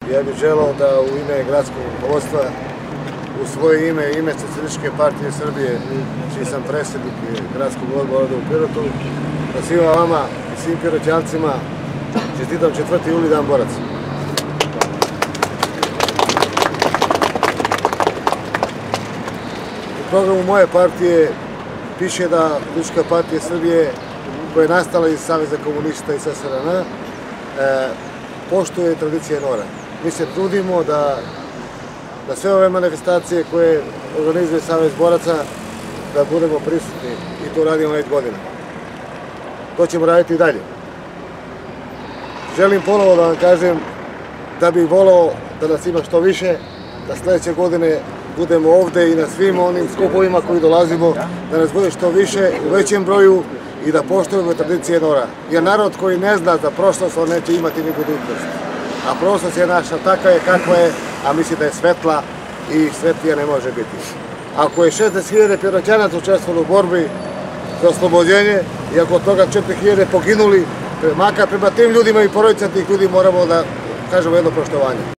Ja bih želeo da u ime gradskog rukovodstva, u svoje ime, ime Socijalističke partije Srbije, čiji sam predsjednik gradskog odbora u Pirotu, da svima vama i svim Piroćancima čestitam 4. juli, Dan boraca. U programu moje partije piše da Socijalistička partija Srbije, koja je nastala iz Saveza komunista i SSRN, poštuje tradicije NOR-a. Mi se trudimo da sve ove manifestacije koje organizuje Savez boraca, da budemo prisutni i to radimo već godina. To ćemo raditi i dalje. Želim ponovo da vam kažem da bih voleo da nas ima što više, da sledeće godine budemo ovde i na svim onim skupovima koji dolazimo, da nas bude što više, u većem broju i da poštujemo tradicije NOR-a. Jer narod koji ne zna za prošlost, on neće imati ni budućnost. A prošlost je naša, takva je kakva je, a misli da je svetla i svetlija ne može biti. Ako je 60.000 Piroćanaca učestvovalo u borbi za oslobođenje i ako od toga 4.000 poginuli, makar prema tim ljudima i porodica tih ljudi moramo da kažemo jedno poštovanje.